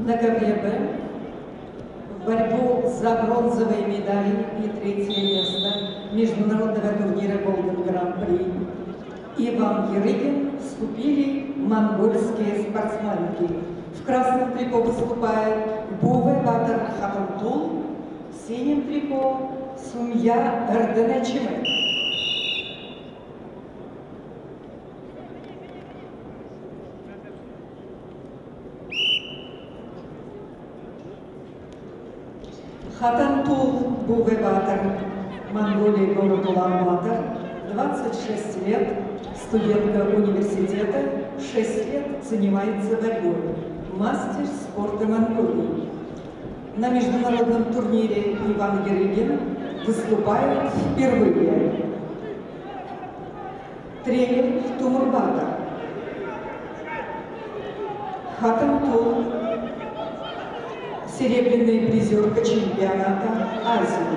На ковре Б в борьбу за бронзовые медали и третье место международного турнира Golden Гран-при Иван Ярыгин вступили монгольские спортсменки. В красном трико выступает Буве Батыр Хатунтул, в синем трико Сумья Эрденечиме. Хатунтул Буве Батыр, Монголия, город Улан-Батор, 26 лет, студентка университета, 6 лет занимается борьбой, мастер спорта Монголии. На международном турнире Иван Ярыгин выступает впервые. Тренер Тумурбатор. Хатунтул, серебряная призерка чемпионата Азии.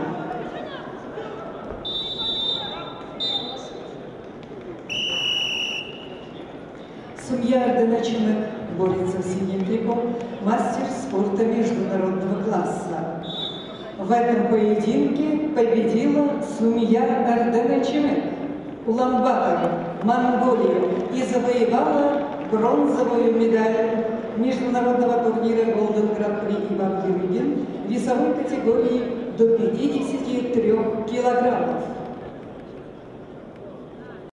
Сумья Эрденечиме борется в синем трико, мастер спорта международного класса. В этом поединке победила Сумья Эрденечиме, Улан-Батор, Монголия, и завоевала бронзовую медаль международного турнира Golden Гран-при Иван Ярыгин в весовой категории до 53 килограммов.